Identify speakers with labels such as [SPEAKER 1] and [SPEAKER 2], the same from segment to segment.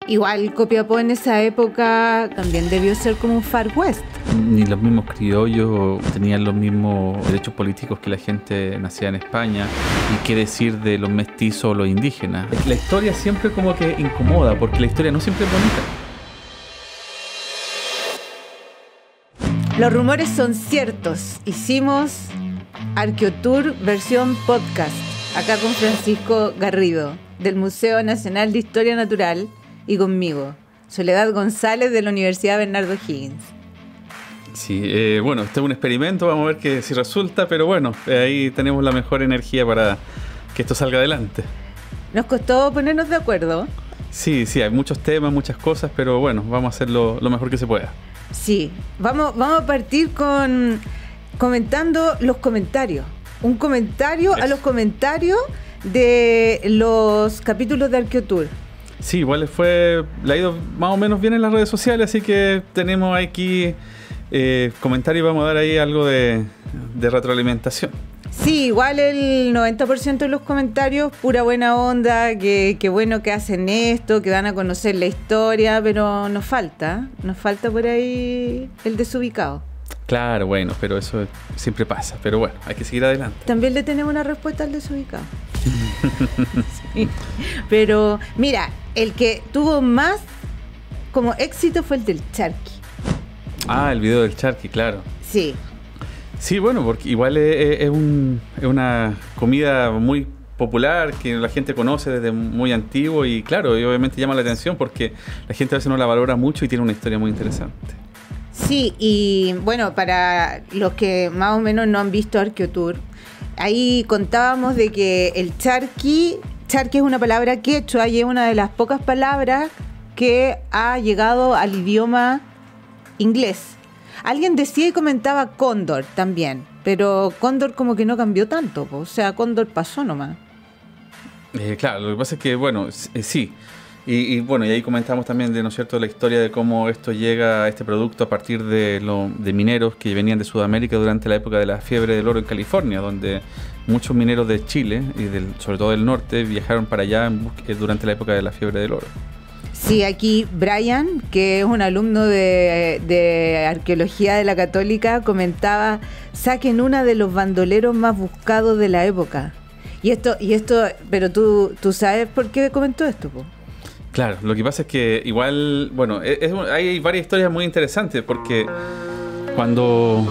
[SPEAKER 1] Igual Copiapó en esa época también debió ser como un Far West.
[SPEAKER 2] Ni los mismos criollos tenían los mismos derechos políticos que la gente nacida en España. Y qué decir de los mestizos o los indígenas. La historia siempre como que incomoda, porque la historia no siempre es bonita.
[SPEAKER 1] Los rumores son ciertos. Hicimos Arqueotour versión podcast, acá con Francisco Garrido, del Museo Nacional de Historia Natural, y conmigo, Soledad González, de la Universidad Bernardo Higgins.
[SPEAKER 2] Sí, bueno, este es un experimento, vamos a ver si resulta, pero bueno, ahí tenemos la mejor energía para que esto salga adelante.
[SPEAKER 1] Nos costó ponernos de acuerdo.
[SPEAKER 2] Sí, hay muchos temas, muchas cosas, pero bueno, vamos a hacerlo lo mejor que se pueda.
[SPEAKER 1] Sí, vamos a partir comentando los comentarios. Un comentario a los comentarios de los capítulos de Arqueotour.
[SPEAKER 2] Sí, igual le ha ido más o menos bien en las redes sociales, así que tenemos aquí comentarios y vamos a dar ahí algo de retroalimentación.
[SPEAKER 1] Sí, igual el 90% de los comentarios, pura buena onda, que bueno que hacen esto, que van a conocer la historia, pero nos falta por ahí el desubicado.
[SPEAKER 2] Claro, bueno, pero eso siempre pasa, pero bueno, hay que seguir adelante.
[SPEAKER 1] También le tenemos una respuesta al desubicado. Sí. Pero mira, el que tuvo más como éxito fue el del charqui.
[SPEAKER 2] Ah, el video del charqui, claro.
[SPEAKER 1] Sí.
[SPEAKER 2] Sí, bueno, porque igual es una comida muy popular que la gente conoce desde muy antiguo y claro, y obviamente llama la atención porque la gente a veces no la valora mucho y tiene una historia muy interesante.
[SPEAKER 1] Sí, y bueno, para los que más o menos no han visto Arqueotour, ahí contábamos de que el charqui es una palabra quechua y es una de las pocas palabras que ha llegado al idioma inglés. Alguien decía y comentaba cóndor también, pero cóndor como que no cambió tanto, o sea, cóndor pasó nomás.
[SPEAKER 2] Claro, lo que pasa es que, bueno, sí. Y bueno, y ahí comentamos también ¿no es cierto?, la historia de cómo esto llega, este producto, a partir de mineros que venían de Sudamérica durante la época de la fiebre del oro en California, donde muchos mineros de Chile y sobre todo del norte viajaron para allá durante la época de la fiebre del oro.
[SPEAKER 1] Sí, aquí Brian, que es un alumno de arqueología de la Católica, comentaba: saquen una de los bandoleros más buscados de la época. Y esto, pero tú sabes por qué comentó esto, po.
[SPEAKER 2] Claro, lo que pasa es que igual, bueno, hay varias historias muy interesantes porque cuando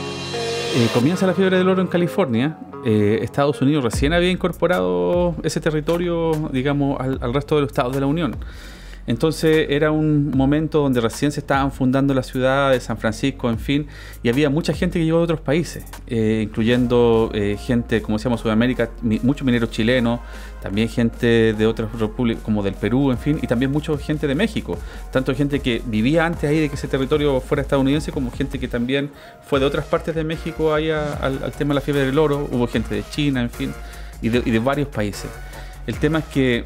[SPEAKER 2] comienza la fiebre del oro en California, Estados Unidos recién había incorporado ese territorio, digamos, al resto de los estados de la Unión. Entonces era un momento donde recién se estaban fundando la ciudad de San Francisco, en fin, y había mucha gente que llegó de otros países, incluyendo gente, como decíamos, Sudamérica, muchos mineros chilenos, también gente de otras repúblicas, como del Perú, en fin, y también mucha gente de México, tanto gente que vivía antes ahí de que ese territorio fuera estadounidense, como gente que también fue de otras partes de México ahí al tema de la fiebre del oro. Hubo gente de China, en fin, y de varios países. El tema es que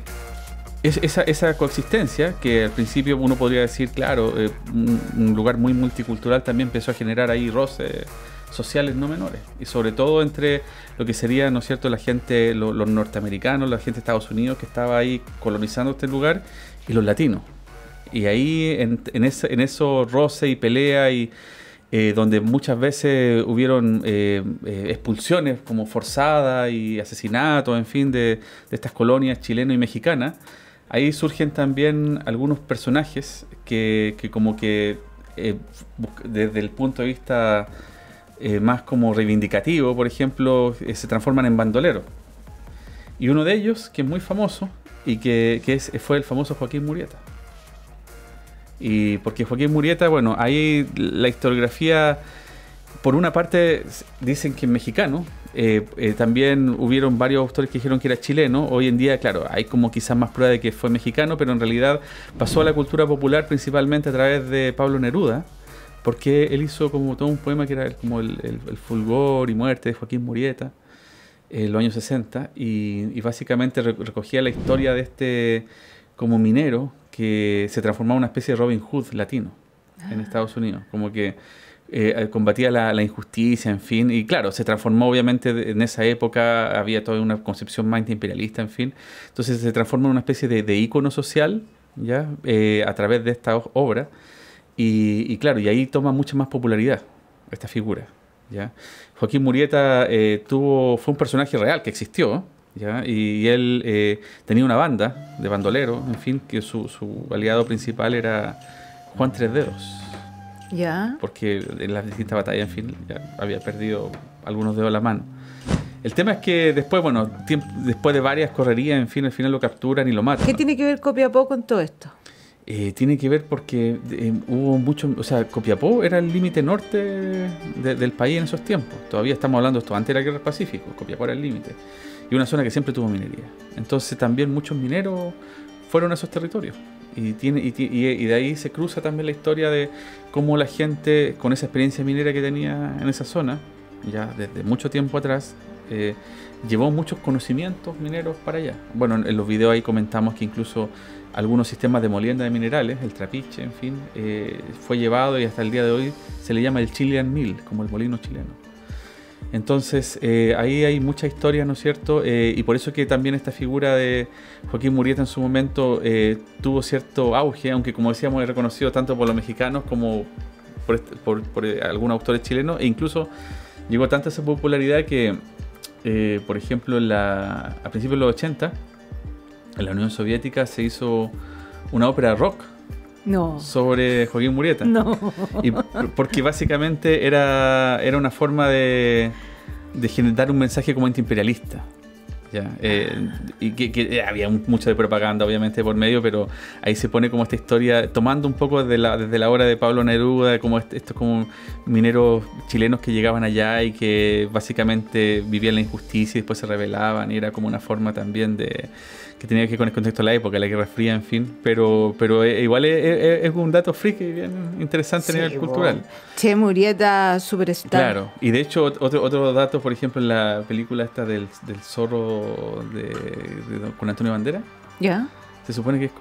[SPEAKER 2] esa coexistencia, que al principio uno podría decir, claro, un lugar muy multicultural, también empezó a generar ahí roces sociales no menores, y sobre todo entre lo que sería, ¿no es cierto?, la gente, los norteamericanos, la gente de Estados Unidos que estaba ahí colonizando este lugar, y los latinos. Y ahí en esos roces y peleas y donde muchas veces hubieron expulsiones como forzadas y asesinatos, en fin, de estas colonias chilenas y mexicanas. Ahí surgen también algunos personajes que como que desde el punto de vista más como reivindicativo, por ejemplo, se transforman en bandoleros. Y uno de ellos, que es muy famoso, y fue el famoso Joaquín Murrieta. Y porque Joaquín Murrieta, bueno, ahí la historiografía, por una parte dicen que es mexicano, también hubieron varios autores que dijeron que era chileno. Hoy en día, claro, hay como quizás más prueba de que fue mexicano, pero en realidad pasó a la cultura popular principalmente a través de Pablo Neruda, porque él hizo como todo un poema que era como el fulgor y muerte de Joaquín Murrieta en los años 60, y básicamente recogía la historia de este como minero que se transformaba en una especie de Robin Hood latino en Estados Unidos, como que combatía la injusticia, en fin, y claro, se transformó obviamente en esa época, había toda una concepción más imperialista, en fin, entonces se transforma en una especie de ícono social ¿ya? A través de esta obra. Y claro, y ahí toma mucha más popularidad esta figura, ¿ya? Joaquín Murieta fue un personaje real que existió, ¿ya? Y él tenía una banda de bandoleros, en fin, que su aliado principal era Juan Tres Dedos.
[SPEAKER 1] ¿Ya?
[SPEAKER 2] Porque en las distintas batallas, en fin, ya había perdido algunos dedos de la mano. El tema es que después, bueno, después de varias correrías, en fin, al final lo capturan y lo matan.
[SPEAKER 1] ¿Qué tiene que ver Copiapó con todo esto?
[SPEAKER 2] Tiene que ver porque hubo mucho, o sea, Copiapó era el límite norte del país en esos tiempos. Todavía estamos hablando de esto antes de la Guerra del Pacífico. Copiapó era el límite. Y una zona que siempre tuvo minería. Entonces también muchos mineros fueron a esos territorios. Y de ahí se cruza también la historia de cómo la gente, con esa experiencia minera que tenía en esa zona, ya desde mucho tiempo atrás, llevó muchos conocimientos mineros para allá. Bueno, en los videos ahí comentamos que incluso algunos sistemas de molienda de minerales, el trapiche, en fin, fue llevado y hasta el día de hoy se le llama el Chilean Mill, como el molino chileno. Entonces, ahí hay mucha historia, ¿no es cierto? Y por eso que también esta figura de Joaquín Murieta en su momento tuvo cierto auge, aunque como decíamos es reconocido tanto por los mexicanos como por algunos autores chilenos, e incluso llegó tanta esa popularidad que, por ejemplo, a principios de los 80, en la Unión Soviética se hizo una ópera rock.
[SPEAKER 1] No.
[SPEAKER 2] Sobre Joaquín Murieta.
[SPEAKER 1] No.
[SPEAKER 2] Y porque básicamente era una forma de generar un mensaje como antiimperialista. ¿Ya? Y que había mucho de propaganda, obviamente, por medio, pero ahí se pone como esta historia, tomando un poco desde la obra de Pablo Neruda, como estos como mineros chilenos que llegaban allá y que básicamente vivían la injusticia y después se rebelaban, y era como una forma también que tenía que ver con el contexto de la época, la Guerra Fría, en fin, pero igual es un dato friki bien interesante a nivel cultural.
[SPEAKER 1] Che Murieta, superstar.
[SPEAKER 2] Claro, y de hecho otro dato, por ejemplo, en la película esta del zorro con Antonio Banderas,
[SPEAKER 1] ¿ya?
[SPEAKER 2] Se supone que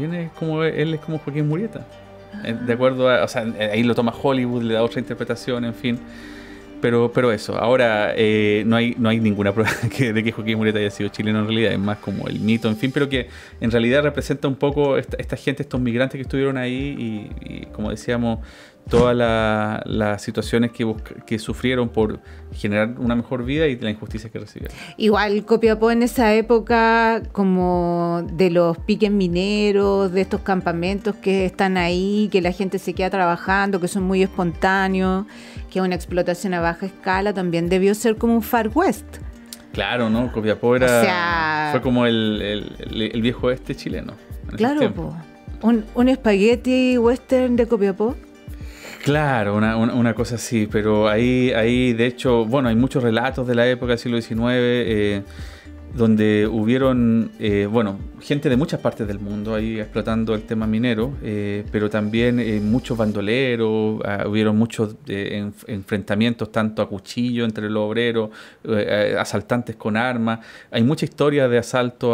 [SPEAKER 2] él es como Joaquín Murieta. De acuerdo a, o sea, ahí lo toma Hollywood, le da otra interpretación, en fin. Pero eso, ahora no hay ninguna prueba de que Joaquín Murieta haya sido chileno en realidad, es más como el mito, en fin, pero que en realidad representa un poco esta gente, estos migrantes que estuvieron ahí y como decíamos, todas las situaciones que sufrieron por generar una mejor vida y la injusticia que recibieron.
[SPEAKER 1] Igual Copiapó en esa época, como de los piques mineros, de estos campamentos que están ahí, que la gente se queda trabajando, que son muy espontáneos, que es una explotación a baja escala, también debió ser como un Far West.
[SPEAKER 2] Claro, ¿no? Copiapó fue como el viejo oeste chileno.
[SPEAKER 1] Claro, po. Un espagueti western de Copiapó.
[SPEAKER 2] Claro, una cosa así, pero ahí de hecho, bueno, hay muchos relatos de la época del siglo XIX donde hubieron, gente de muchas partes del mundo ahí explotando el tema minero, pero también muchos bandoleros, hubieron muchos enfrentamientos tanto a cuchillo entre los obreros, asaltantes con armas. Hay mucha historia de asalto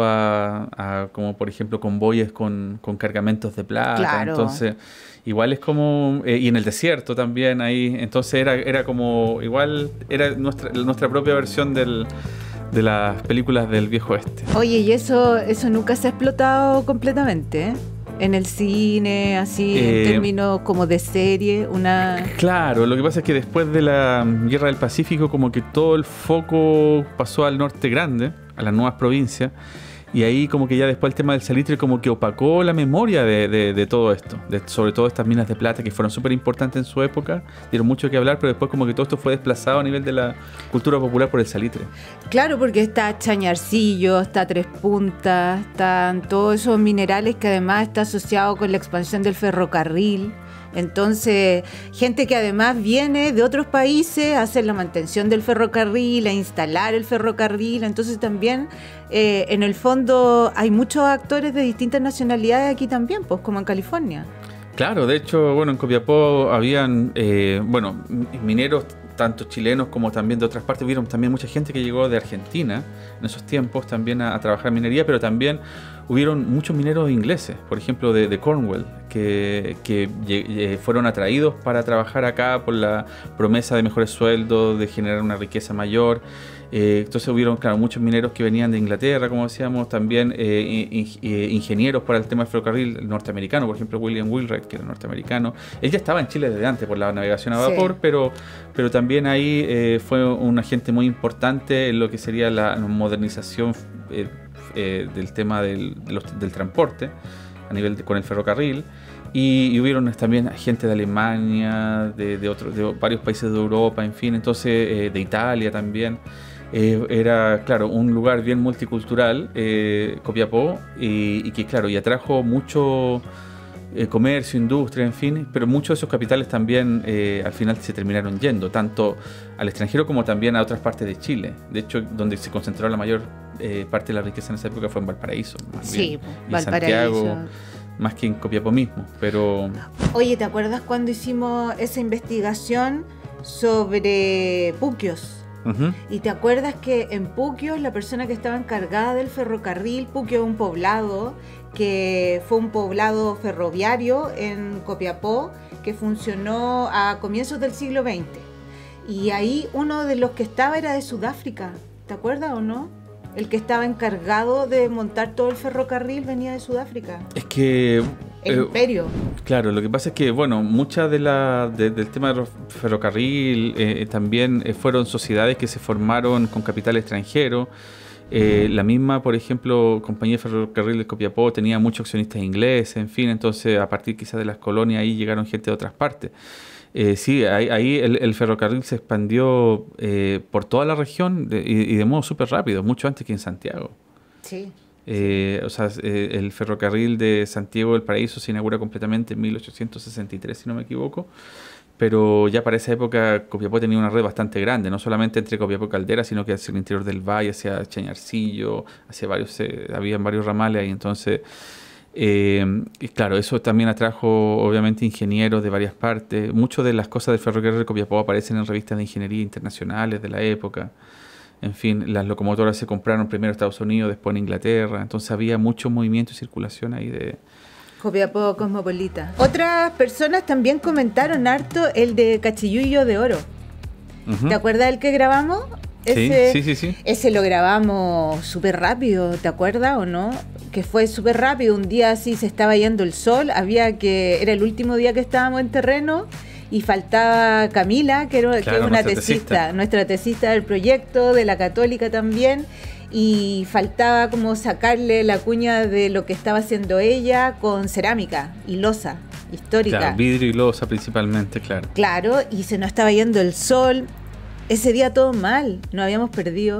[SPEAKER 2] a como por ejemplo convoyes con cargamentos de plata.
[SPEAKER 1] Claro.
[SPEAKER 2] Entonces igual es como, y en el desierto también ahí, entonces era como, igual era nuestra propia versión de las películas del viejo oeste.
[SPEAKER 1] Oye, y eso nunca se ha explotado completamente, ¿eh? En el cine, así, en términos como de serie,
[SPEAKER 2] Claro, lo que pasa es que después de la Guerra del Pacífico, como que todo el foco pasó al norte grande, a las nuevas provincias, y ahí como que ya después el tema del salitre como que opacó la memoria de todo esto, sobre todo estas minas de plata que fueron súper importantes en su época, dieron mucho que hablar, pero después como que todo esto fue desplazado a nivel de la cultura popular por el salitre.
[SPEAKER 1] Claro, porque está Chañarcillo, está Tres Puntas, están todos esos minerales que además está asociado con la expansión del ferrocarril. Entonces, gente que además viene de otros países a hacer la mantención del ferrocarril, a instalar el ferrocarril. Entonces también, en el fondo, hay muchos actores de distintas nacionalidades aquí también, pues como en California.
[SPEAKER 2] Claro, de hecho, bueno, en Copiapó habían, mineros tanto chilenos como también de otras partes. Hubieron también mucha gente que llegó de Argentina en esos tiempos también a trabajar en minería, pero también hubieron muchos mineros ingleses, por ejemplo de Cornwall, que fueron atraídos para trabajar acá por la promesa de mejores sueldos, de generar una riqueza mayor. Entonces hubieron, claro, muchos mineros que venían de Inglaterra, como decíamos, también ingenieros para el tema del ferrocarril norteamericano, por ejemplo William Wheelwright, que era norteamericano. Él ya estaba en Chile desde antes por la navegación a vapor, sí, pero también ahí fue un agente muy importante en lo que sería la modernización del tema del transporte a nivel con el ferrocarril. Y hubieron también gente de Alemania, de varios países de Europa, en fin, entonces de Italia también. Era, claro, un lugar bien multicultural, Copiapó, y que, claro, y atrajo mucho comercio, industria, en fin, pero muchos de esos capitales también al final se terminaron yendo, tanto al extranjero como también a otras partes de Chile. De hecho, donde se concentró la mayor parte de la riqueza en esa época fue en Valparaíso.
[SPEAKER 1] Sí,
[SPEAKER 2] Valparaíso. Santiago, más que en Copiapó mismo, pero...
[SPEAKER 1] Oye, ¿te acuerdas cuando hicimos esa investigación sobre Puquios? Y te acuerdas que en Puquios la persona que estaba encargada del ferrocarril, Puquios es un poblado que fue un poblado ferroviario en Copiapó que funcionó a comienzos del siglo XX, y ahí uno de los que estaba era de Sudáfrica, ¿te acuerdas o no? El que estaba encargado de montar todo el ferrocarril venía de Sudáfrica.
[SPEAKER 2] Es que...
[SPEAKER 1] El imperio.
[SPEAKER 2] Claro, lo que pasa es que, bueno, mucha del tema del ferrocarril también fueron sociedades que se formaron con capital extranjero. La misma, por ejemplo, compañía de ferrocarril de Copiapó tenía muchos accionistas ingleses, en fin, entonces a partir quizás de las colonias ahí llegaron gente de otras partes. Sí, ahí el ferrocarril se expandió por toda la región y de modo súper rápido, mucho antes que en Santiago.
[SPEAKER 1] Sí.
[SPEAKER 2] O sea, el ferrocarril de Santiago del Paraíso se inaugura completamente en 1863, si no me equivoco, pero ya para esa época Copiapó tenía una red bastante grande, no solamente entre Copiapó y Caldera, sino que hacia el interior del valle, hacia Chañarcillo, hacia habían varios ramales ahí, entonces... y claro, eso también atrajo obviamente ingenieros de varias partes. Muchas de las cosas del ferrocarril de Copiapó aparecen en revistas de ingeniería internacionales de la época. En fin, las locomotoras se compraron primero en Estados Unidos, después en Inglaterra. Entonces había mucho movimiento y circulación ahí de...
[SPEAKER 1] Copiapó cosmopolita. Otras personas también comentaron harto el de Cachiyuyo de Oro. ¿Te acuerdas del que grabamos?
[SPEAKER 2] Sí.
[SPEAKER 1] Ese lo grabamos súper rápido, ¿te acuerdas o no? Que fue súper rápido, un día así se estaba yendo el sol, era el último día que estábamos en terreno y faltaba Camila, que es una tesista, nuestra tesista del proyecto, de la Católica también, y faltaba como sacarle la cuña de lo que estaba haciendo ella con cerámica y loza histórica.
[SPEAKER 2] Claro, vidrio y loza principalmente, claro.
[SPEAKER 1] Claro, y se nos estaba yendo el sol. Ese día todo mal, nos habíamos perdido.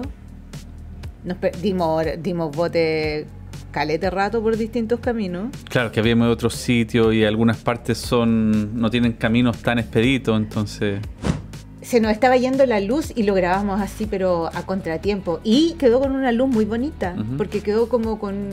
[SPEAKER 1] Dimos bote calete rato por distintos caminos.
[SPEAKER 2] Claro, que habíamos otros sitios y algunas partes no tienen caminos tan expeditos, entonces...
[SPEAKER 1] Se nos estaba yendo la luz y lo grabamos así, pero a contratiempo. Y quedó con una luz muy bonita, porque quedó como con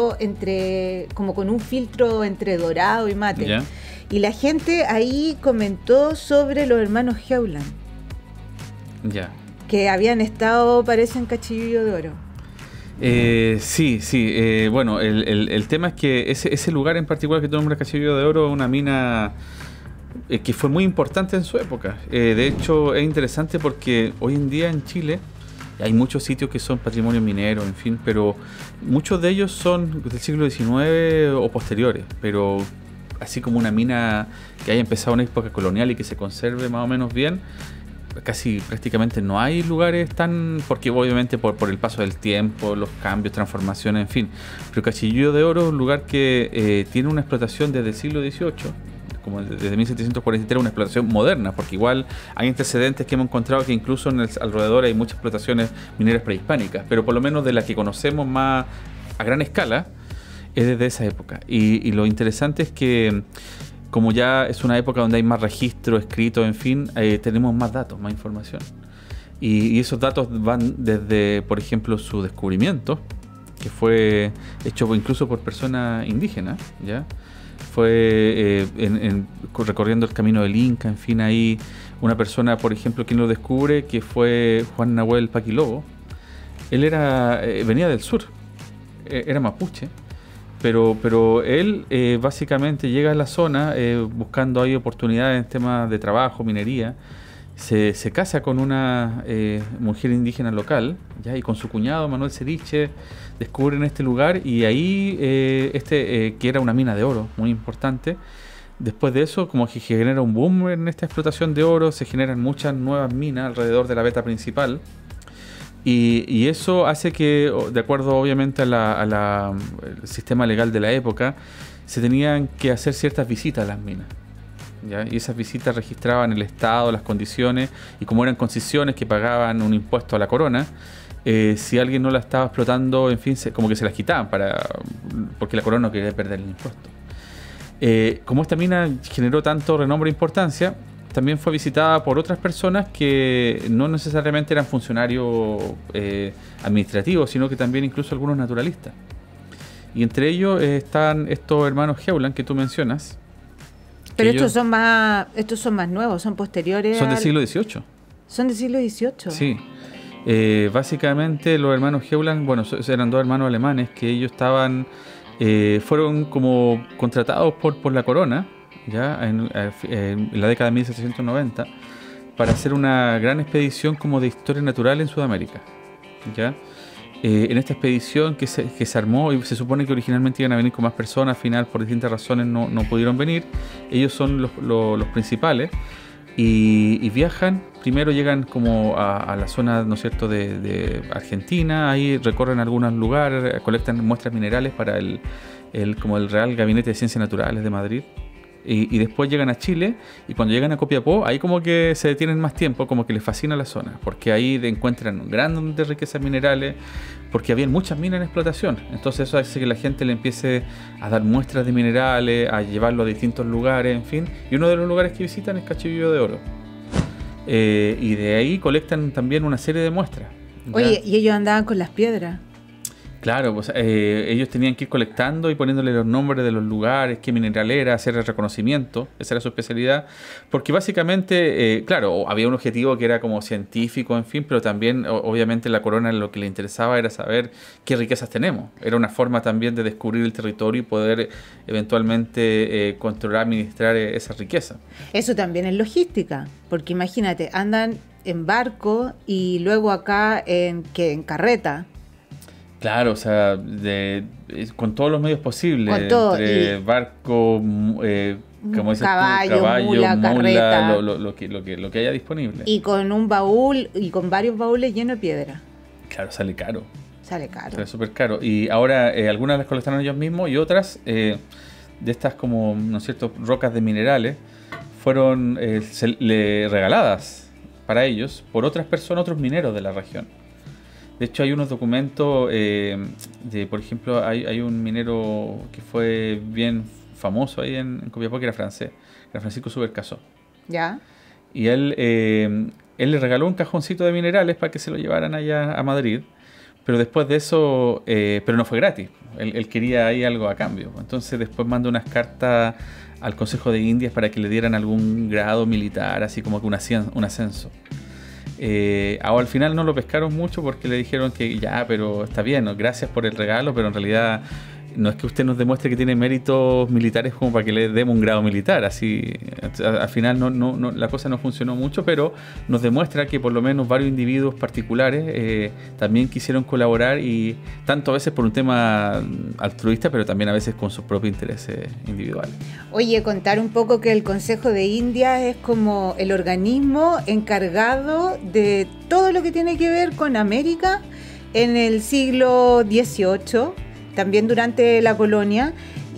[SPEAKER 1] un filtro entre dorado y mate. ¿Ya? Y la gente ahí comentó sobre los hermanos Heuland.
[SPEAKER 2] Ya.
[SPEAKER 1] Que habían estado, parece, en Cachiyuyo de Oro.
[SPEAKER 2] Sí. Bueno, el tema es que ese lugar en particular que tú nombras, Cachiyuyo de Oro, es una mina que fue muy importante en su época. De hecho, es interesante porque hoy en día en Chile hay muchos sitios que son patrimonio minero, en fin, pero muchos de ellos son del siglo XIX o posteriores, pero así como una mina que haya empezado en una época colonial y que se conserve más o menos bien, casi prácticamente no hay lugares tan... porque obviamente por el paso del tiempo, los cambios, transformaciones, en fin. Pero Cachiyuyo de Oro es un lugar que tiene una explotación desde el siglo XVIII, como desde 1743, una explotación moderna, porque igual hay antecedentes que hemos encontrado que incluso en el alrededor hay muchas explotaciones mineras prehispánicas, pero por lo menos de la que conocemos más a gran escala es desde esa época. Y lo interesante es que como ya es una época donde hay más registro escrito, en fin, tenemos más datos, más información. Y esos datos van desde, por ejemplo, su descubrimiento, que fue hecho incluso por personas indígenas, ¿ya? Fue recorriendo el camino del Inca, en fin, ahí una persona, por ejemplo, quien lo descubre, que fue Juan Nahuel Paquilobo. Él venía del sur, era mapuche, pero él básicamente llega a la zona buscando ahí oportunidades en temas de trabajo, minería. Se casa con una mujer indígena local, ¿ya? Y con su cuñado Manuel Seriche descubren este lugar y ahí que era una mina de oro muy importante. Después de eso, como que genera un boom en esta explotación de oro, se generan muchas nuevas minas alrededor de la veta principal. Y eso hace que, de acuerdo obviamente al sistema legal de la época, se tenían que hacer ciertas visitas a las minas, ¿ya? Y esas visitas registraban el estado, las condiciones, y como eran concesiones que pagaban un impuesto a la corona, si alguien no la estaba explotando, en fin, como que se las quitaban, porque la corona no quería perder el impuesto. Como esta mina generó tanto renombre e importancia, también fue visitada por otras personas que no necesariamente eran funcionarios administrativos, sino que también incluso algunos naturalistas. Y entre ellos están estos hermanos Hewland que tú mencionas.
[SPEAKER 1] Pero estos son más nuevos, son posteriores.
[SPEAKER 2] Son del siglo XVIII.
[SPEAKER 1] ¿Son del siglo XVIII?
[SPEAKER 2] Sí. Básicamente los hermanos Hewland, bueno, eran dos hermanos alemanes que ellos fueron como contratados por la corona, ya en la década de 1790, para hacer una gran expedición como de historia natural en Sudamérica, ¿ya? En esta expedición que se armó, y se supone que originalmente iban a venir con más personas, al final por distintas razones no pudieron venir. Ellos son los principales y viajan. Primero llegan como a la zona, ¿no es cierto?, de Argentina. Ahí recorren algunos lugares, colectan muestras minerales para el Real Gabinete de Ciencias Naturales de Madrid. Y después llegan a Chile, y cuando llegan a Copiapó, ahí como que se detienen más tiempo, como que les fascina la zona, porque ahí encuentran grandes riquezas minerales, porque había muchas minas en explotación. Entonces eso hace que la gente le empiece a dar muestras de minerales, a llevarlo a distintos lugares, en fin. Y uno de los lugares que visitan es Cachivillo de Oro. Y de ahí colectan también una serie de muestras.
[SPEAKER 1] Oye, ¿y ellos andaban con las piedras?
[SPEAKER 2] Claro, pues ellos tenían que ir colectando y poniéndole los nombres de los lugares, qué mineral era, hacer el reconocimiento, esa era su especialidad, porque básicamente, claro, había un objetivo que era como científico, en fin, pero también obviamente la corona lo que le interesaba era saber qué riquezas tenemos. Era una forma también de descubrir el territorio y poder eventualmente controlar, administrar esa riqueza.
[SPEAKER 1] Eso también es logística, porque imagínate, andan en barco y luego acá en carreta.
[SPEAKER 2] Claro, o sea, con todos los medios posibles,
[SPEAKER 1] con todo,
[SPEAKER 2] entre barco, como dices
[SPEAKER 1] caballo,
[SPEAKER 2] tú,
[SPEAKER 1] mula, carreta,
[SPEAKER 2] lo que haya disponible.
[SPEAKER 1] Y con un baúl, y con varios baúles llenos de piedra.
[SPEAKER 2] Claro, sale caro.
[SPEAKER 1] Sale
[SPEAKER 2] súper caro. Y ahora algunas las colectaron ellos mismos y otras de estas como, ¿no es cierto?, rocas de minerales fueron regaladas para ellos por otras personas, otros mineros de la región. De hecho, hay unos documentos por ejemplo, hay un minero que fue bien famoso ahí en Copiapó, que era francés, era Francisco Subercaseaux.
[SPEAKER 1] ¿Ya?
[SPEAKER 2] Y él le regaló un cajoncito de minerales para que se lo llevaran allá a Madrid, pero después de eso, pero no fue gratis, él quería ahí algo a cambio. Entonces después mandó unas cartas al Consejo de Indias para que le dieran algún grado militar, así como que un ascenso. Ahora al final no lo pescaron mucho porque le dijeron que ya, pero está bien, ¿no?, gracias por el regalo, pero en realidad no es que usted nos demuestre que tiene méritos militares como para que le demos un grado militar. Así, al final no, la cosa no funcionó mucho, pero nos demuestra que por lo menos varios individuos particulares también quisieron colaborar, y tanto a veces por un tema altruista, pero también a veces con sus propios intereses individuales.
[SPEAKER 1] Oye, contar un poco que el Consejo de Indias es como el organismo encargado de todo lo que tiene que ver con América en el siglo XVIII, también durante la colonia,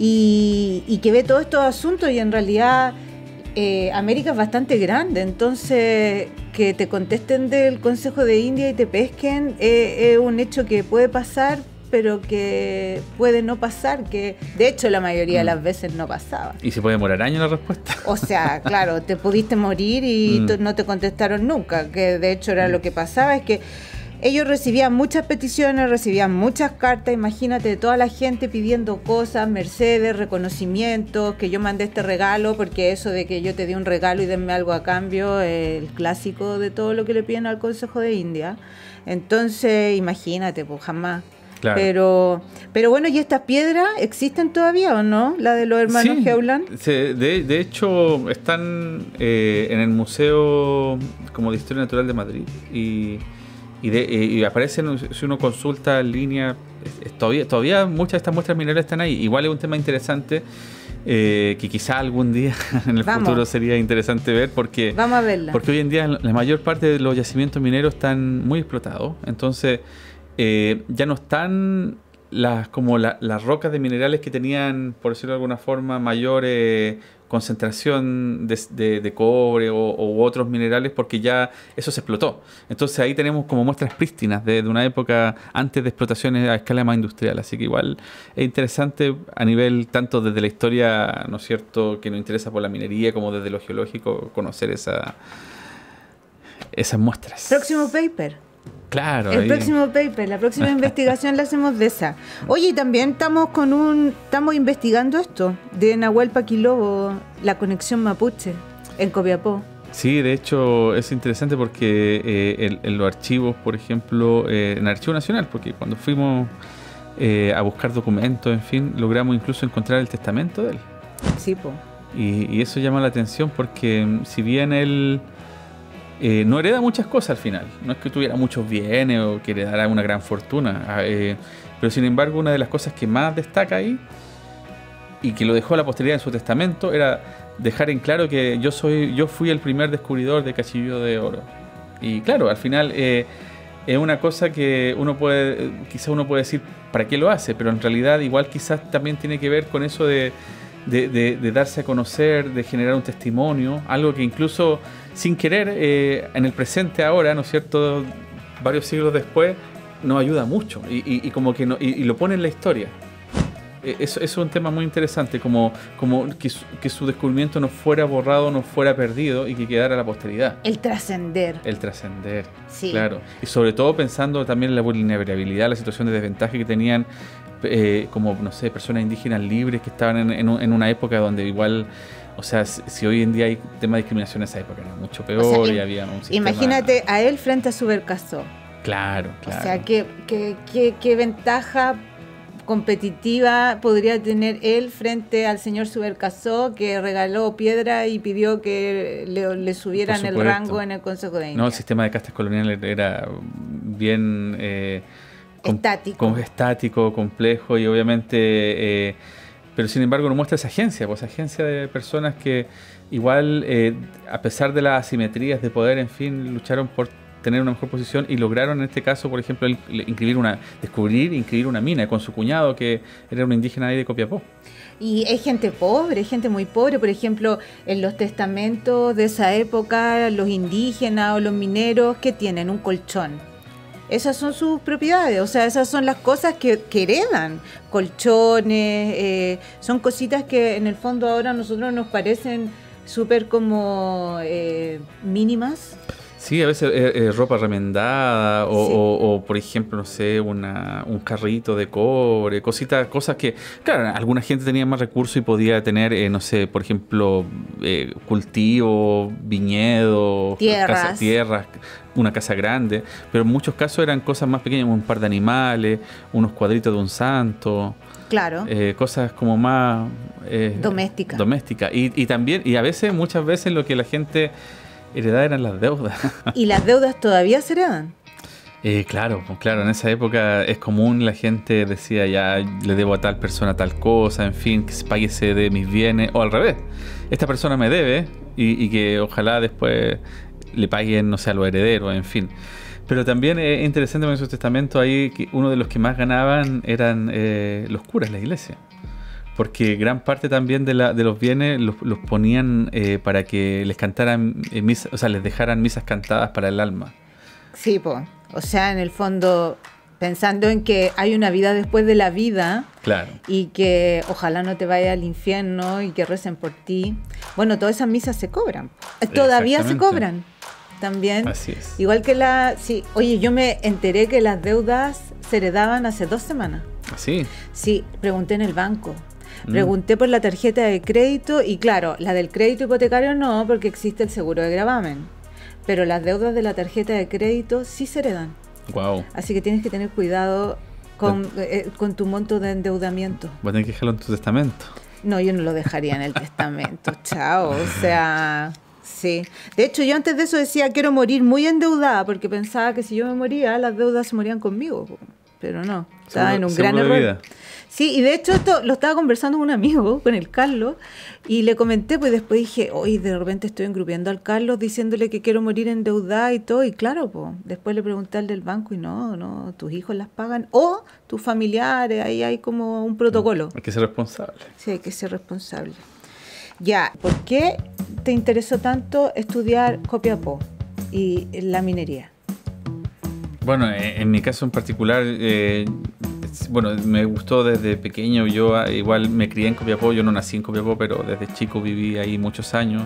[SPEAKER 1] y que ve todos estos asuntos, y en realidad América es bastante grande, entonces que te contesten del Consejo de India y te pesquen es un hecho que puede pasar, pero que puede no pasar, que de hecho la mayoría de las veces no pasaba.
[SPEAKER 2] Y se puede demorar años la respuesta.
[SPEAKER 1] O sea, claro, te pudiste morir y no te contestaron nunca, que de hecho era lo que pasaba, es que ellos recibían muchas peticiones, recibían muchas cartas, imagínate, de toda la gente pidiendo cosas, mercedes, reconocimientos, que yo mandé este regalo, porque eso de que yo te di un regalo y denme algo a cambio es el clásico de todo lo que le piden al Consejo de India. Entonces, imagínate, pues jamás.
[SPEAKER 2] Claro.
[SPEAKER 1] Pero bueno, ¿y estas piedras existen todavía o no? La de los hermanos Heuland.
[SPEAKER 2] De hecho, están en el Museo como de Historia Natural de Madrid y aparecen, si uno consulta en línea, todavía muchas de estas muestras minerales están ahí. Igual es un tema interesante que quizá algún día en el futuro sería interesante ver porque
[SPEAKER 1] vamos a verla.
[SPEAKER 2] Porque hoy en día la mayor parte de los yacimientos mineros están muy explotados. Entonces ya no están las rocas de minerales que tenían, por decirlo de alguna forma, mayor concentración de cobre u otros minerales, porque ya eso se explotó. Entonces ahí tenemos como muestras prístinas de una época antes de explotaciones a escala más industrial. Así que igual es interesante a nivel tanto desde la historia, ¿no es cierto?, que nos interesa por la minería, como desde lo geológico, conocer esas muestras.
[SPEAKER 1] Próximo paper.
[SPEAKER 2] Claro.
[SPEAKER 1] El próximo paper, la próxima investigación la hacemos de esa. Oye, y también estamos investigando esto de Nahuel Paquilobo, la conexión mapuche en Copiapó.
[SPEAKER 2] Sí, de hecho es interesante porque en los archivos, por ejemplo, en el Archivo Nacional, porque cuando fuimos a buscar documentos, en fin, logramos incluso encontrar el testamento de él.
[SPEAKER 1] Sí, po.
[SPEAKER 2] Y eso llama la atención porque si bien él no hereda muchas cosas al final, no es que tuviera muchos bienes o que heredara una gran fortuna, pero sin embargo una de las cosas que más destaca ahí y que lo dejó a la posteridad en su testamento era dejar en claro que yo fui el primer descubridor de Cachilló de Oro. Y claro, al final es una cosa que quizás uno puede decir para qué lo hace, pero en realidad igual quizás también tiene que ver con eso de darse a conocer, de generar un testimonio, algo que incluso sin querer en el presente ahora, ¿no es cierto?, varios siglos después, nos ayuda mucho y como que y lo pone en la historia. Eso es un tema muy interesante, como que su descubrimiento no fuera borrado, no fuera perdido y que quedara a la posteridad.
[SPEAKER 1] El trascender.
[SPEAKER 2] Sí. Claro. Y sobre todo pensando también en la vulnerabilidad, la situación de desventaja que tenían como, no sé, personas indígenas libres que estaban en una época donde igual, o sea, si hoy en día hay tema de discriminación, en esa época era mucho peor, o sea, y había un sistema...
[SPEAKER 1] Imagínate a él frente a Subercaseaux.
[SPEAKER 2] Claro.
[SPEAKER 1] O sea, ¿qué ventaja competitiva podría tener él frente al señor Subercaseaux, que regaló piedra y pidió que le subieran el rango en el Consejo de India?
[SPEAKER 2] No, el sistema de castas coloniales era bien... estático, complejo y obviamente, pero sin embargo nos muestra esa agencia de personas que igual, a pesar de las asimetrías de poder, en fin, lucharon por tener una mejor posición y lograron en este caso, por ejemplo, inscribir una mina con su cuñado, que era un indígena ahí de Copiapó.
[SPEAKER 1] Y hay gente pobre, hay gente muy pobre. Por ejemplo, en los testamentos de esa época, los indígenas o los mineros, ¿qué tienen? Un colchón. Esas son sus propiedades, o sea, esas son las cosas que heredan. Colchones, son cositas que en el fondo ahora a nosotros nos parecen súper como mínimas.
[SPEAKER 2] Sí, a veces ropa remendada o, por ejemplo, no sé, un carrito de cobre, cosas que, claro, alguna gente tenía más recursos y podía tener, no sé, por ejemplo, cultivo, viñedo, tierras, una casa grande, pero en muchos casos eran cosas más pequeñas, un par de animales, unos cuadritos de un santo.
[SPEAKER 1] Claro.
[SPEAKER 2] Cosas como más...
[SPEAKER 1] domésticas.
[SPEAKER 2] Y también, y a veces, muchas veces lo que la gente... heredad eran las deudas. ¿Y
[SPEAKER 1] las deudas todavía se heredan?
[SPEAKER 2] Claro, en esa época es común, la gente decía, ya le debo a tal persona tal cosa, en fin, que se páguese de mis bienes, o al revés, esta persona me debe y que ojalá después le paguen, no sé, a los herederos, en fin. Pero también es interesante en su testamento ahí que uno de los que más ganaban eran los curas, la iglesia. Porque gran parte también de los bienes los ponían para que les cantaran misas, o sea, les dejaran misas cantadas para el alma.
[SPEAKER 1] Sí, o sea, en el fondo, pensando en que hay una vida después de la vida.
[SPEAKER 2] Claro.
[SPEAKER 1] Y que ojalá no te vaya al infierno y que recen por ti. Bueno, todas esas misas se cobran. Todavía se cobran también.
[SPEAKER 2] Así es.
[SPEAKER 1] Igual que sí. Oye, yo me enteré que las deudas se heredaban hace 2 semanas.
[SPEAKER 2] ¿Sí?
[SPEAKER 1] Sí, pregunté en el banco. Pregunté por la tarjeta de crédito y claro, la del crédito hipotecario no, porque existe el seguro de gravamen. Pero las deudas de la tarjeta de crédito sí se heredan.
[SPEAKER 2] Wow.
[SPEAKER 1] Así que tienes que tener cuidado con tu monto de endeudamiento.
[SPEAKER 2] Vas a tener que dejarlo en tu testamento.
[SPEAKER 1] No, yo no lo dejaría en el testamento, chao, o sea, sí. De hecho, yo antes de eso decía, quiero morir muy endeudada, porque pensaba que si yo me moría, las deudas se morían conmigo, pero no, estaba en un gran error. Sí, y de hecho esto lo estaba conversando con un amigo, con el Carlos, y le comenté, pues después dije, oye, de repente estoy engrupiendo al Carlos diciéndole que quiero morir endeudada y todo, y claro, pues después le pregunté al del banco y no, tus hijos las pagan, o tus familiares, ahí hay como un protocolo.
[SPEAKER 2] Hay que ser responsable.
[SPEAKER 1] Sí, hay que ser responsable. Ya, ¿por qué te interesó tanto estudiar Copiapó y la minería?
[SPEAKER 2] Bueno, en mi caso en particular, bueno, me gustó desde pequeño. Yo igual me crié en Copiapó, yo no nací en Copiapó, pero desde chico viví ahí muchos años.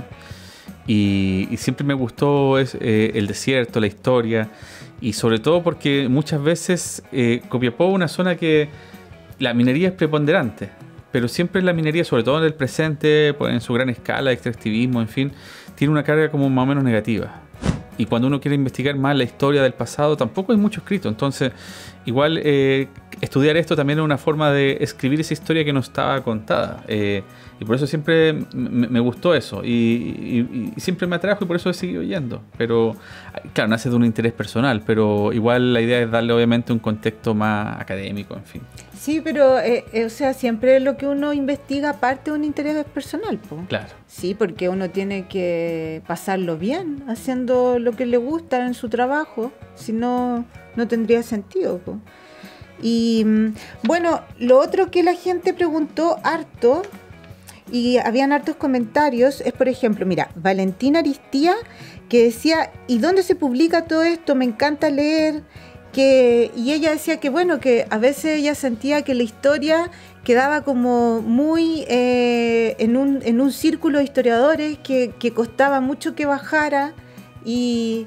[SPEAKER 2] Y siempre me gustó el desierto, la historia, y sobre todo porque muchas veces Copiapó es una zona que la minería es preponderante, pero siempre la minería, sobre todo en el presente, en su gran escala, extractivismo, en fin, tiene una carga como más o menos negativa. Y cuando uno quiere investigar más la historia del pasado, tampoco hay mucho escrito. Entonces, igual estudiar esto también es una forma de escribir esa historia que no estaba contada. Y por eso siempre me gustó eso. Y siempre me atrajo y por eso he seguido yendo. Pero, claro, nace de un interés personal. Pero igual la idea es darle, obviamente, un contexto más académico, en fin.
[SPEAKER 1] Sí, pero, o sea, siempre lo que uno investiga parte de un interés personal, po.
[SPEAKER 2] Claro.
[SPEAKER 1] Sí, porque uno tiene que pasarlo bien haciendo lo que le gusta en su trabajo, si no, no tendría sentido, po. Y bueno, lo otro que la gente preguntó harto, y habían hartos comentarios, es por ejemplo, mira, Valentina Aristía, que decía, ¿y dónde se publica todo esto? Me encanta leer. Y ella decía que bueno, que a veces ella sentía que la historia quedaba como muy en un círculo de historiadores que costaba mucho que bajara y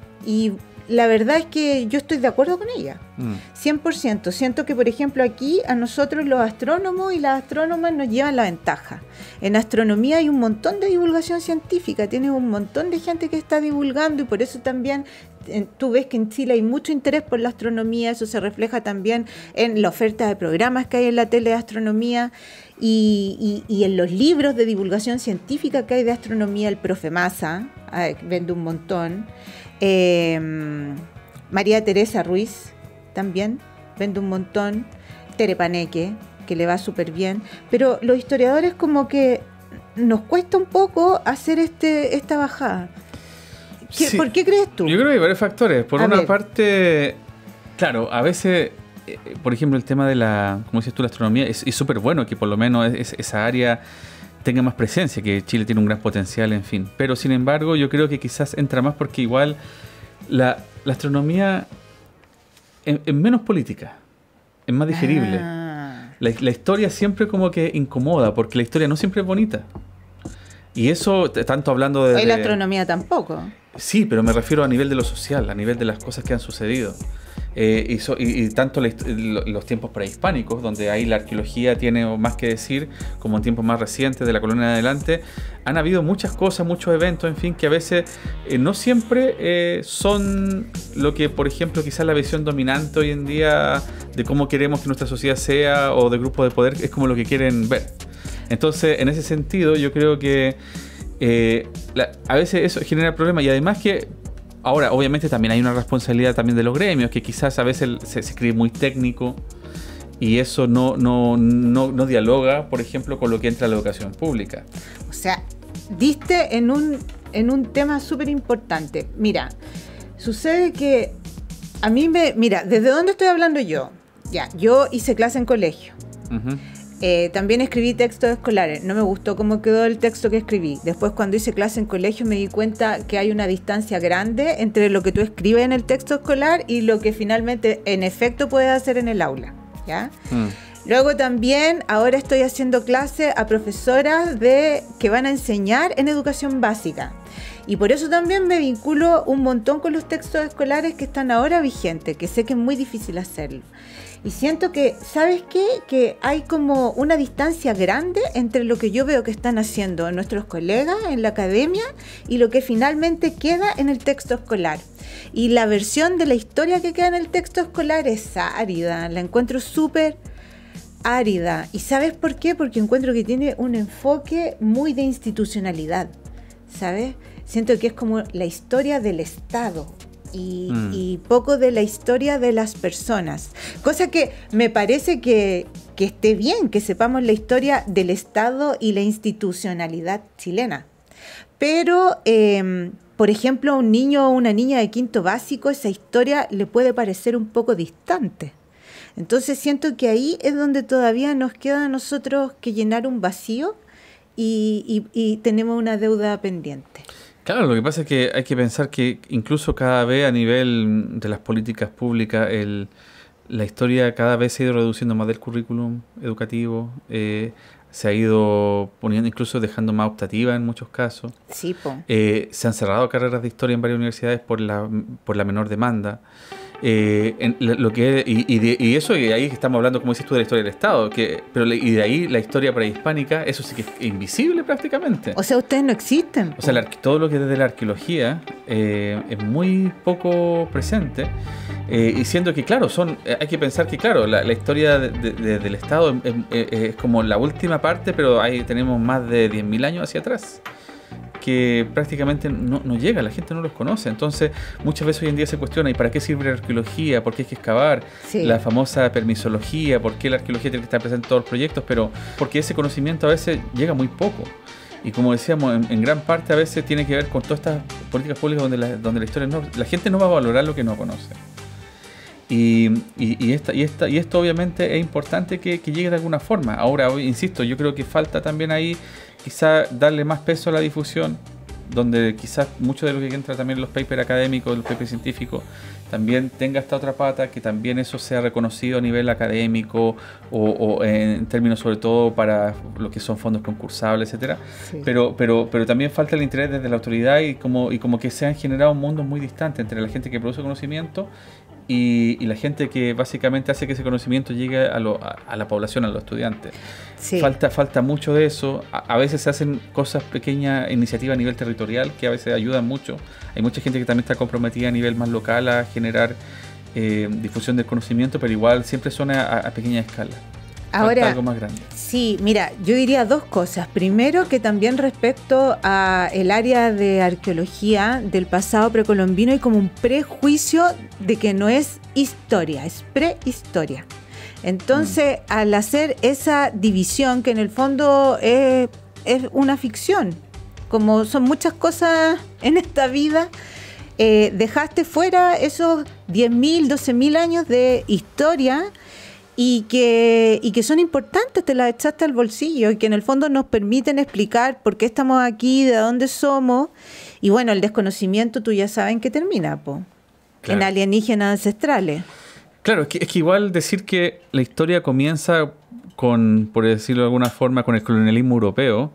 [SPEAKER 1] la verdad es que yo estoy de acuerdo con ella, 100%. Siento que, por ejemplo, aquí a nosotros los astrónomos y las astrónomas nos llevan la ventaja. En astronomía hay un montón de divulgación científica, tienes un montón de gente que está divulgando y por eso también tú ves que en Chile hay mucho interés por la astronomía, eso se refleja también en la oferta de programas que hay en la tele de astronomía y en los libros de divulgación científica que hay de astronomía. El profe Massa vende un montón. María Teresa Ruiz también vende un montón. Tere Paneque, que le va súper bien. Pero los historiadores como que nos cuesta un poco hacer esta bajada. Sí. ¿Por qué crees tú?
[SPEAKER 2] Yo creo que hay varios factores. Por una parte, claro, a veces, por ejemplo, el tema de como dices tú, la astronomía, es súper bueno que por lo menos esa área tenga más presencia, que Chile tiene un gran potencial, en fin. Pero sin embargo, yo creo que quizás entra más porque igual la astronomía es menos política, es más digerible. La historia siempre como que incomoda, porque la historia no siempre es bonita. Y eso, tanto hablando de...
[SPEAKER 1] Y la astronomía tampoco.
[SPEAKER 2] Sí, pero me refiero a nivel de lo social, a nivel de las cosas que han sucedido. Y tanto los tiempos prehispánicos, donde ahí la arqueología tiene más que decir, como en tiempos más recientes, de la colonia en adelante, han habido muchas cosas, muchos eventos, en fin, que a veces no siempre son lo que, por ejemplo, quizás la visión dominante hoy en día de cómo queremos que nuestra sociedad sea o de grupos de poder, es como lo que quieren ver. Entonces, en ese sentido, yo creo que a veces eso genera problemas y además que ahora obviamente también hay una responsabilidad también de los gremios que quizás a veces se escribe muy técnico y eso no dialoga, por ejemplo, con lo que entra a la educación pública.
[SPEAKER 1] O sea, diste en un tema súper importante. Mira, sucede que a mí mira, ¿desde dónde estoy hablando yo? Ya, yo hice clase en colegio. Uh-huh. También escribí textos escolares. No me gustó cómo quedó el texto que escribí. Después, cuando hice clase en colegio, me di cuenta que hay una distancia grande entre lo que tú escribes en el texto escolar y lo que finalmente, en efecto, puedes hacer en el aula, ¿ya? Luego también, ahora estoy haciendo clase a profesoras que van a enseñar en educación básica. Y por eso también me vinculo un montón con los textos escolares que están ahora vigentes, que sé que es muy difícil hacerlo. Y siento que, ¿sabes qué? Que hay como una distancia grande entre lo que yo veo que están haciendo nuestros colegas en la academia y lo que finalmente queda en el texto escolar. Y la versión de la historia que queda en el texto escolar es árida, la encuentro súper árida. ¿Y sabes por qué? Porque encuentro que tiene un enfoque muy de institucionalidad, ¿sabes? Siento que es como la historia del Estado y poco de la historia de las personas. Cosa que me parece que esté bien, que sepamos la historia del Estado y la institucionalidad chilena. Pero, por ejemplo, a un niño o una niña de quinto básico, esa historia le puede parecer un poco distante. Entonces siento que ahí es donde todavía nos queda a nosotros que llenar un vacío y tenemos una deuda pendiente.
[SPEAKER 2] Claro, lo que pasa es que hay que pensar que incluso cada vez a nivel de las políticas públicas, la historia cada vez se ha ido reduciendo más del currículum educativo, se ha ido poniendo, incluso dejando más optativa en muchos casos.
[SPEAKER 1] Sí, po.
[SPEAKER 2] Se han cerrado carreras de historia en varias universidades por la menor demanda. Y eso, y ahí estamos hablando, como dices tú, de la historia del Estado, y de ahí la historia prehispánica, eso sí que es invisible prácticamente.
[SPEAKER 1] O sea, ustedes no existen.
[SPEAKER 2] O sea, todo lo que es desde la arqueología es muy poco presente, y siendo que, claro, hay que pensar que, claro, la historia del Estado es como la última parte, pero ahí tenemos más de 10.000 años hacia atrás, que prácticamente no llega, la gente no los conoce. Entonces, muchas veces hoy en día se cuestiona, ¿y para qué sirve la arqueología? ¿Por qué hay que excavar? Sí. La famosa permisología, ¿por qué la arqueología tiene que estar presente en todos los proyectos? Pero porque ese conocimiento a veces llega muy poco. Y como decíamos, en gran parte a veces tiene que ver con todas estas políticas públicas donde la historia la gente no va a valorar lo que no conoce. Y esto obviamente es importante que llegue de alguna forma. Ahora, insisto, yo creo que falta también ahí quizá darle más peso a la difusión, donde quizás mucho de lo que entra también en los papers académicos, los papers científicos, también tenga esta otra pata, que también eso sea reconocido a nivel académico o en términos sobre todo para lo que son fondos concursables, etcétera. Sí. Pero también falta el interés desde la autoridad y como que se han generado mundos muy distantes entre la gente que produce conocimiento y la gente que básicamente hace que ese conocimiento llegue a la población, a los estudiantes. Sí. Falta mucho de eso. A veces se hacen cosas pequeñas, iniciativas a nivel territorial, que a veces ayudan mucho. Hay mucha gente que también está comprometida a nivel más local a generar difusión del conocimiento, pero igual siempre son a pequeña escala.
[SPEAKER 1] Ahora,
[SPEAKER 2] algo más grande.
[SPEAKER 1] Sí, mira, yo diría dos cosas. Primero, que también respecto a el área de arqueología del pasado precolombino hay como un prejuicio de que no es historia, es prehistoria. Entonces, al hacer esa división, que en el fondo es una ficción, como son muchas cosas en esta vida, dejaste fuera esos 10.000, 12.000 años de historia y que son importantes, te las echaste al bolsillo y que en el fondo nos permiten explicar por qué estamos aquí, de dónde somos. Y bueno, el desconocimiento, tú ya sabes en qué termina, po. Claro. En alienígenas ancestrales.
[SPEAKER 2] Claro, es que igual decir que la historia comienza con, por decirlo de alguna forma, con el colonialismo europeo,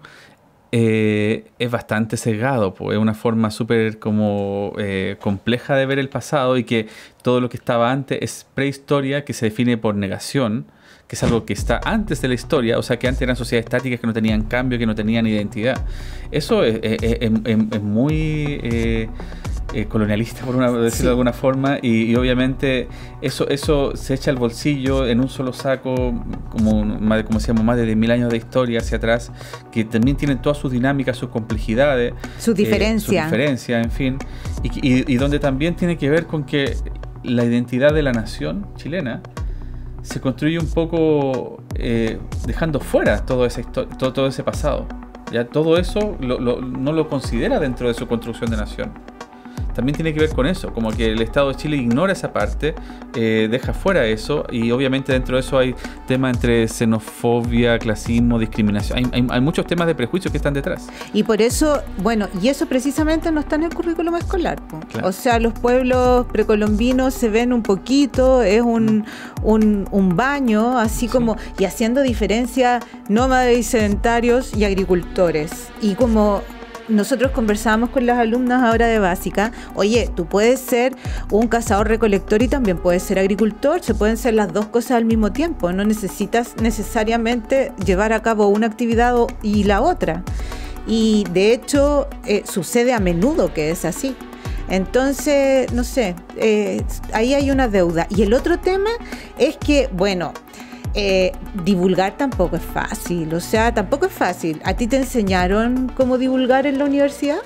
[SPEAKER 2] es bastante sesgado, pues es una forma súper como compleja de ver el pasado, y que todo lo que estaba antes es prehistoria, que se define por negación, que es algo que está antes de la historia, o sea que antes eran sociedades estáticas que no tenían cambio, que no tenían identidad. Eso es muy colonialista, por decirlo de alguna forma, y obviamente eso se echa al bolsillo en un solo saco, como decíamos, más de 10.000 años de historia hacia atrás, que también tienen todas sus dinámicas, sus complejidades,
[SPEAKER 1] sus diferencias,
[SPEAKER 2] en fin, y donde también tiene que ver con que la identidad de la nación chilena se construye un poco dejando fuera todo ese pasado. Ya todo eso no lo considera dentro de su construcción de nación. También tiene que ver con eso, como que el Estado de Chile ignora esa parte, deja fuera eso, y obviamente dentro de eso hay temas entre xenofobia, clasismo, discriminación. Hay muchos temas de prejuicios que están detrás.
[SPEAKER 1] Y por eso, bueno, y eso precisamente no está en el currículum escolar, po. Claro. O sea, los pueblos precolombinos se ven un poquito, es un baño, así como, y haciendo diferencia nómades y sedentarios y agricultores. Y como nosotros conversábamos con las alumnas ahora de básica, oye, tú puedes ser un cazador-recolector y también puedes ser agricultor, se pueden ser las dos cosas al mismo tiempo, no necesitas necesariamente llevar a cabo una actividad y la otra. Y de hecho sucede a menudo que es así. Entonces, no sé, ahí hay una deuda. Y el otro tema es que, bueno, divulgar tampoco es fácil, o sea, tampoco es fácil. ¿A ti te enseñaron cómo divulgar en la universidad?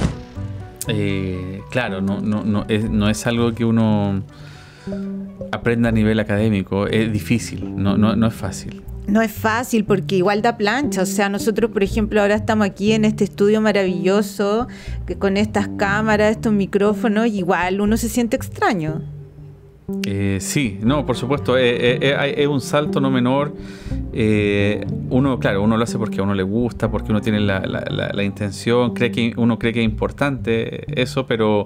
[SPEAKER 2] Claro, no es algo que uno aprenda a nivel académico, es difícil, no es fácil.
[SPEAKER 1] No es fácil porque igual da plancha, o sea, nosotros por ejemplo ahora estamos aquí en este estudio maravilloso, que con estas cámaras, estos micrófonos, igual uno se siente extraño.
[SPEAKER 2] Sí, no, por supuesto, es un salto no menor. Uno lo hace porque a uno le gusta, porque uno tiene la intención, uno cree que es importante eso, pero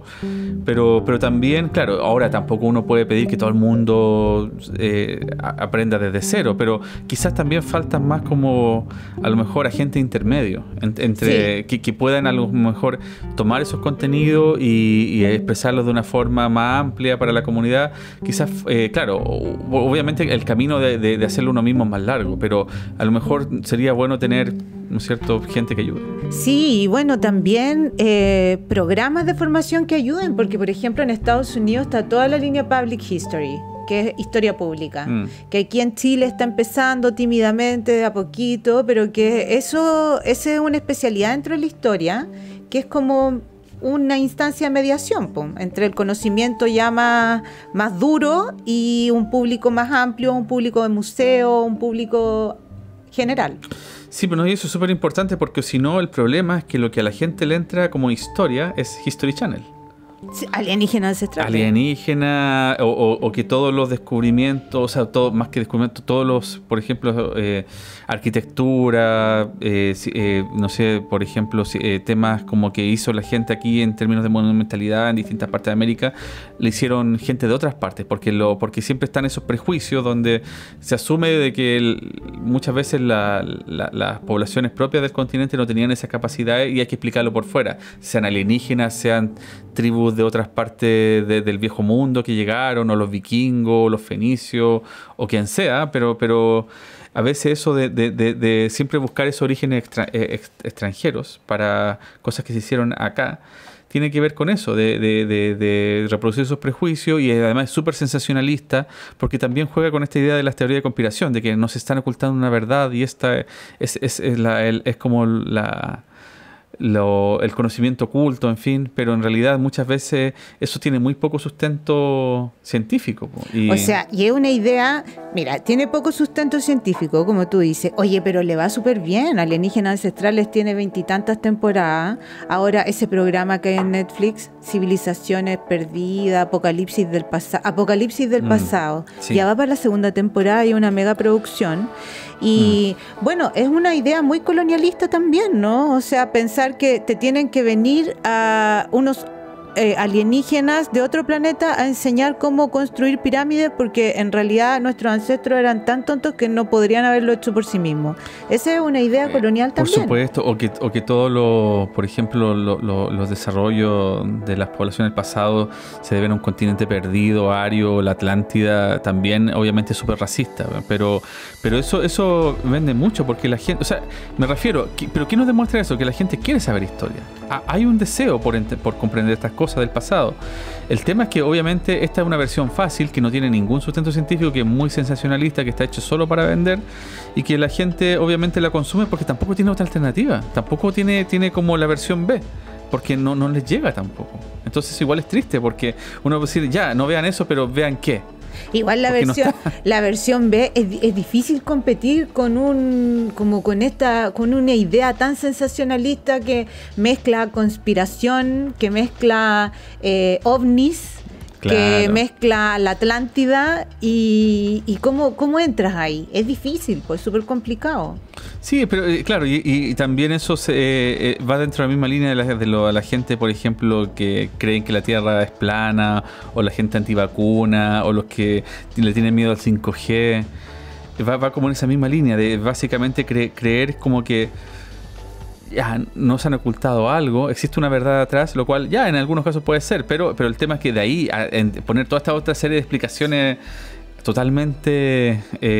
[SPEAKER 2] también, claro, ahora tampoco uno puede pedir que todo el mundo aprenda desde cero, pero quizás también faltan más como a lo mejor agentes intermedios entre sí, que puedan a lo mejor tomar esos contenidos y expresarlos de una forma más amplia para la comunidad. Quizás, claro, obviamente el camino de hacerlo uno mismo es más largo, pero a lo mejor sería bueno tener, ¿no es cierto?, gente que ayude.
[SPEAKER 1] Sí, y bueno, también programas de formación que ayuden, porque por ejemplo en Estados Unidos está toda la línea Public History, que es historia pública, que aquí en Chile está empezando tímidamente, de a poquito, pero que esa es una especialidad dentro de la historia, que es como una instancia de mediación entre el conocimiento ya más duro y un público más amplio, un público de museo, un público general.
[SPEAKER 2] Sí, pero eso es súper importante porque si no el problema es que lo que a la gente le entra como historia es History Channel.
[SPEAKER 1] Sí, alienígena ancestral.
[SPEAKER 2] Alienígena o que todos los descubrimientos, o sea, todo, más que descubrimientos, todos los, por ejemplo, arquitectura, no sé, por ejemplo, temas como que hizo la gente aquí en términos de monumentalidad en distintas partes de América, le hicieron gente de otras partes, porque siempre están esos prejuicios donde se asume de que muchas veces las poblaciones propias del continente no tenían esa capacidad y hay que explicarlo por fuera, sean alienígenas, sean tribus de otras partes del viejo mundo que llegaron, o los vikingos, o los fenicios, o quien sea, pero a veces eso de siempre buscar esos orígenes extranjeros para cosas que se hicieron acá, tiene que ver con eso, de reproducir esos prejuicios, y además es súper sensacionalista, porque también juega con esta idea de las teorías de conspiración, de que nos están ocultando una verdad, y esta es como el conocimiento oculto, en fin, pero en realidad muchas veces eso tiene muy poco sustento científico.
[SPEAKER 1] O sea, y es una idea, mira, tiene poco sustento científico, como tú dices, oye, pero le va súper bien, Alienígenas Ancestrales tiene 20 y tantas temporadas, ahora ese programa que hay en Netflix, Civilizaciones Perdidas, Apocalipsis del Pasado,
[SPEAKER 2] sí,
[SPEAKER 1] ya va para la segunda temporada y una mega producción. Y bueno, es una idea muy colonialista también, ¿no? O sea, pensar que te tienen que venir a unos alienígenas de otro planeta a enseñar cómo construir pirámides, porque en realidad nuestros ancestros eran tan tontos que no podrían haberlo hecho por sí mismos. Esa es una idea colonial también.
[SPEAKER 2] Por supuesto, o que todos por ejemplo, los desarrollos de las poblaciones del pasado se deben a un continente perdido, ario, la Atlántida, también obviamente es súper racista, pero eso vende mucho porque la gente, o sea, me refiero, ¿pero qué nos demuestra eso? Que la gente quiere saber historia. Hay un deseo por comprender estas cosas del pasado. El tema es que obviamente esta es una versión fácil que no tiene ningún sustento científico, que es muy sensacionalista, que está hecho solo para vender y que la gente obviamente la consume porque tampoco tiene otra alternativa, tampoco tiene como la versión B, porque no les llega tampoco. Entonces igual es triste porque uno puede decir, ya, no vean eso, pero vean qué.
[SPEAKER 1] Igual la versión B es difícil competir con una idea tan sensacionalista que mezcla conspiración, que mezcla ovnis, claro, que mezcla la Atlántida y cómo entras ahí. Es difícil, pues súper complicado.
[SPEAKER 2] Sí, pero claro, y también eso va dentro de la misma línea de la gente, por ejemplo, que creen que la Tierra es plana, o la gente antivacuna, o los que le tienen miedo al 5G. Va como en esa misma línea de básicamente creer como que ya nos han ocultado algo, existe una verdad atrás, lo cual ya en algunos casos puede ser, pero el tema es que de ahí poner toda esta otra serie de explicaciones totalmente,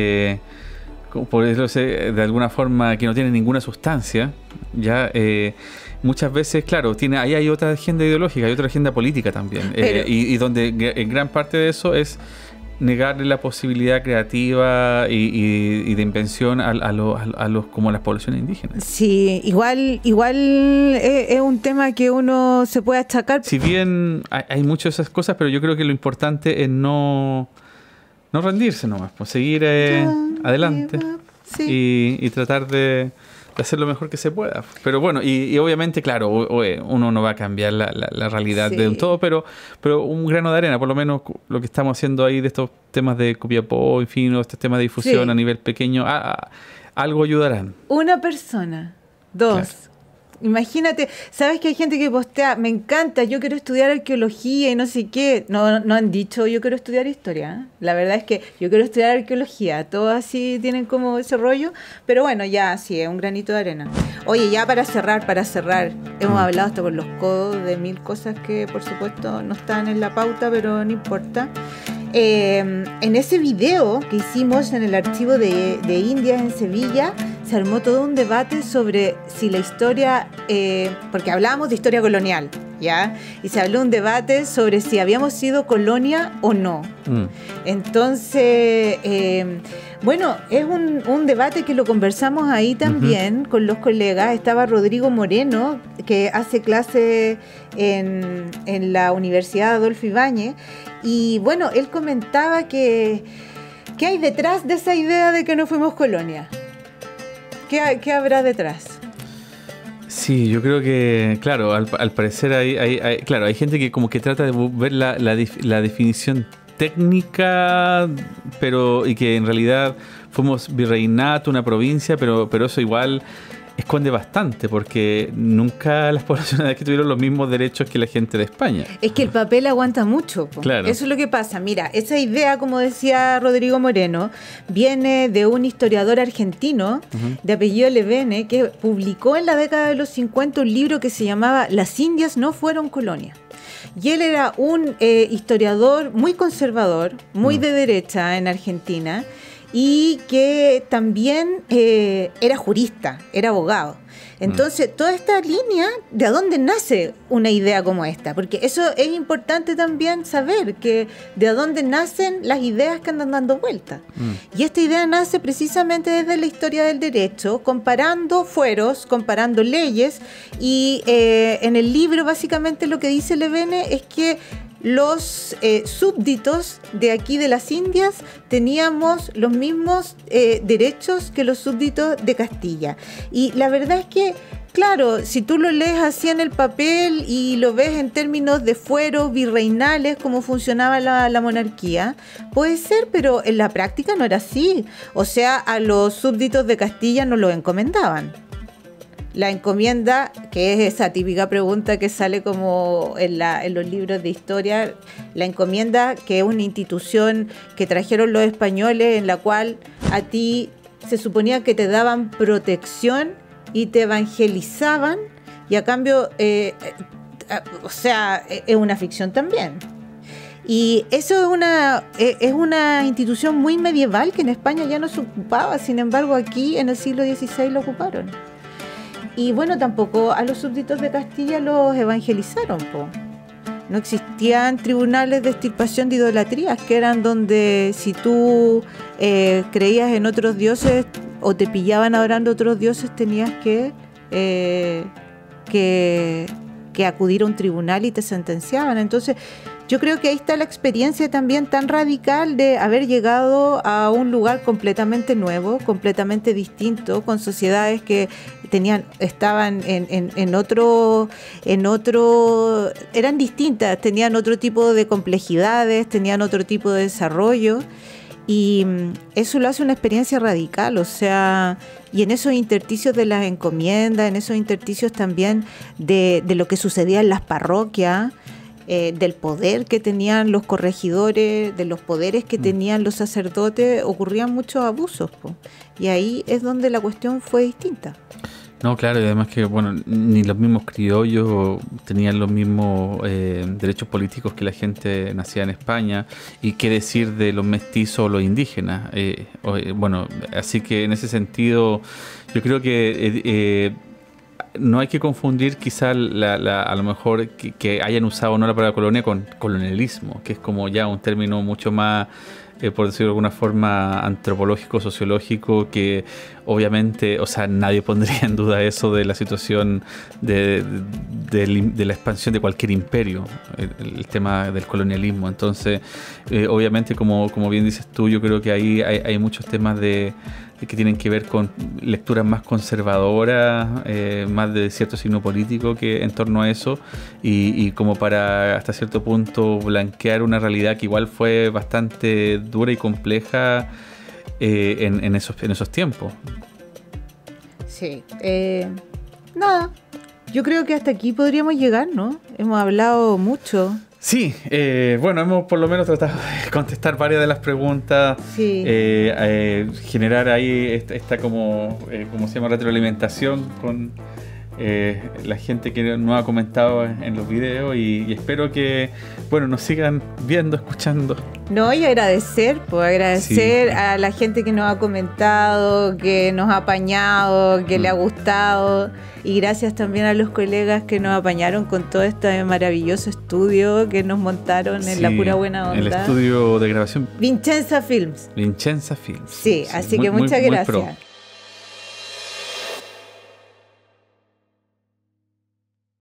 [SPEAKER 2] por eso de alguna forma que no tienen ninguna sustancia, ya muchas veces, claro, ahí hay otra agenda ideológica, hay otra agenda política también, y donde en gran parte de eso es negarle la posibilidad creativa y de invención como a las poblaciones indígenas.
[SPEAKER 1] Sí, igual es un tema que uno se puede achacar.
[SPEAKER 2] Si bien hay muchas de esas cosas, pero yo creo que lo importante es no rendirse nomás, pues seguir adelante y tratar de hacer lo mejor que se pueda. Pero bueno, y obviamente, claro, uno no va a cambiar la realidad de un todo, pero un grano de arena, por lo menos lo que estamos haciendo ahí de estos temas de Copiapó, en fin, estos temas de difusión a nivel pequeño, algo ayudarán.
[SPEAKER 1] Una persona, 2. Claro. Imagínate, ¿sabes que hay gente que postea, me encanta, yo quiero estudiar arqueología y no sé qué? No han dicho, yo quiero estudiar historia, ¿eh? La verdad es que yo quiero estudiar arqueología, todos así tienen como ese rollo, pero bueno, ya sí, es un granito de arena. Oye, ya para cerrar, hemos hablado hasta con los codos de 1000 cosas que por supuesto no están en la pauta, pero no importa. En ese video que hicimos en el archivo de Indias en Sevilla, se armó todo un debate sobre si la historia, porque hablábamos de historia colonial, ¿ya? Y se habló un debate sobre si habíamos sido colonia o no. Entonces, bueno, es un debate que lo conversamos ahí también con los colegas. Estaba Rodrigo Moreno, que hace clase en la Universidad Adolfo Ibáñez, y bueno, él comentaba que ¿qué hay detrás de esa idea de que no fuimos colonia? ¿Qué habrá detrás?
[SPEAKER 2] Sí, yo creo que, claro, al parecer hay gente que como que trata de ver la definición técnica, y que en realidad fuimos virreinato, una provincia, pero eso igual esconde bastante, porque nunca las poblaciones de aquí tuvieron los mismos derechos que la gente de España.
[SPEAKER 1] Es que el papel aguanta mucho, po. Claro. Eso es lo que pasa. Mira, esa idea, como decía Rodrigo Moreno, viene de un historiador argentino de apellido Levene, que publicó en la década de los 50 un libro que se llamaba Las Indias no fueron colonia. Y él era un historiador muy conservador, muy de derecha en Argentina, y que también era jurista, era abogado. Entonces, toda esta línea, ¿de dónde nace una idea como esta? Porque eso es importante también saber, que de dónde nacen las ideas que andan dando vueltas. Y esta idea nace precisamente desde la historia del derecho, comparando fueros, comparando leyes, y en el libro básicamente lo que dice Levene es que los súbditos de aquí de las Indias teníamos los mismos derechos que los súbditos de Castilla. Y la verdad es que, claro, si tú lo lees así en el papel y lo ves en términos de fueros virreinales, cómo funcionaba la monarquía, puede ser, pero en la práctica no era así. O sea, a los súbditos de Castilla no los encomendaban. La encomienda, que es esa típica pregunta que sale como en los libros de historia, la encomienda, que es una institución que trajeron los españoles, en la cual a ti se suponía que te daban protección y te evangelizaban, y a cambio, o sea, es una ficción también. Y eso es una institución muy medieval que en España ya no se ocupaba, sin embargo aquí en el siglo XVI lo ocuparon. Y bueno, tampoco a los súbditos de Castilla los evangelizaron, po. No existían tribunales de extirpación de idolatrías, que eran donde si tú creías en otros dioses o te pillaban adorando otros dioses, tenías que acudir a un tribunal y te sentenciaban. Entonces, yo creo que ahí está la experiencia también tan radical de haber llegado a un lugar completamente nuevo, completamente distinto, con sociedades que estaban en otro, eran distintas, tenían otro tipo de complejidades, tenían otro tipo de desarrollo, y eso lo hace una experiencia radical. O sea, y en esos intersticios de las encomiendas, en esos intersticios también de lo que sucedía en las parroquias, del poder que tenían los corregidores, de los poderes que tenían los sacerdotes, ocurrían muchos abusos, po. Y ahí es donde la cuestión fue distinta.
[SPEAKER 2] No, claro, y además que, bueno, ni los mismos criollos tenían los mismos derechos políticos que la gente nacida en España, y qué decir de los mestizos o los indígenas. Bueno, así que en ese sentido, yo creo que no hay que confundir quizá a lo mejor que hayan usado no la palabra colonia con colonialismo, que es como ya un término mucho más, por decirlo de alguna forma, antropológico, sociológico, que obviamente, o sea, nadie pondría en duda eso de la situación de la expansión de cualquier imperio, el tema del colonialismo. Entonces, obviamente, como bien dices tú, yo creo que ahí hay muchos temas que tienen que ver con lecturas más conservadoras, más de cierto signo político que en torno a eso, y como para hasta cierto punto blanquear una realidad que igual fue bastante dura y compleja en esos tiempos.
[SPEAKER 1] Sí. Nada, yo creo que hasta aquí podríamos llegar, ¿no? Hemos hablado mucho.
[SPEAKER 2] Sí, bueno, hemos por lo menos tratado de contestar varias de las preguntas,
[SPEAKER 1] Sí.
[SPEAKER 2] Generar ahí esta como se llama, retroalimentación con la gente que nos ha comentado en los videos, y espero que, bueno, nos sigan viendo, escuchando.
[SPEAKER 1] No, y agradecer
[SPEAKER 2] Sí.
[SPEAKER 1] a la gente que nos ha comentado, que nos ha apañado, que le ha gustado, y gracias también a los colegas que nos apañaron con todo este maravilloso estudio que nos montaron en la pura buena onda.
[SPEAKER 2] El estudio de grabación
[SPEAKER 1] Vincenza Films.
[SPEAKER 2] Vincenza Films.
[SPEAKER 1] Sí, así que muchas
[SPEAKER 2] muy
[SPEAKER 1] gracias.
[SPEAKER 2] pro.